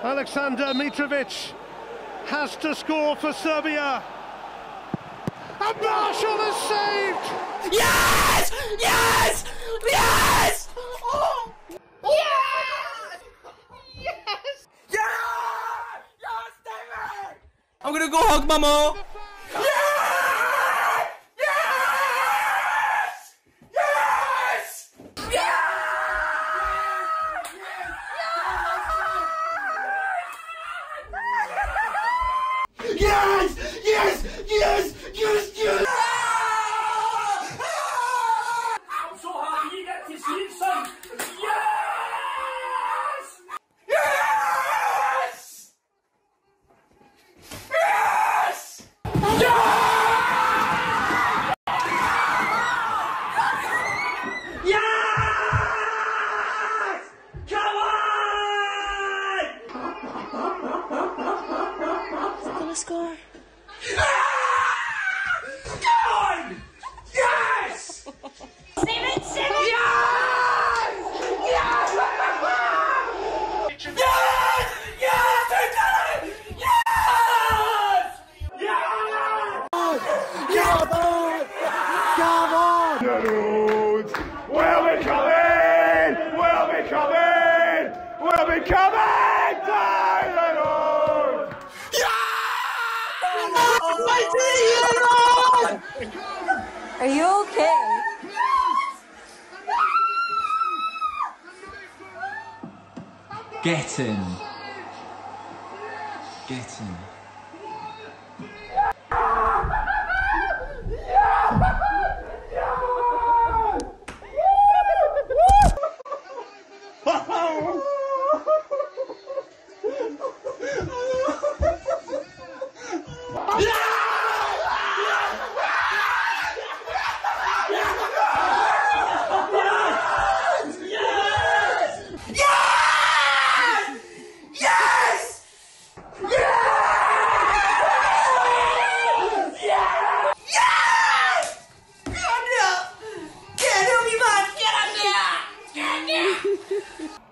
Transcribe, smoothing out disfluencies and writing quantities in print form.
Aleksandar Mitrovic has to score for Serbia. And Marshall has saved! Yes! Yes! Yes! Oh! Yes! Yes! Yes! Yes, David! I'm gonna go hug Mama! Yes! Yes! Yes! Yes! Yes! Yes! Yes! Yes! Yes! I'm so happy you get to see it, son! Yes! Yes! Yes! Yes! Come on! Is it gonna score? Come on! Yes! Steven! Yes! Yes! Yes! Yes! We've done it! Yes! Yes! Come on! Come on! We'll be coming! We'll be coming! We'll be coming! Tyler! Are you okay? Get in. Get in. Get up, you man! Get up there! Get up there!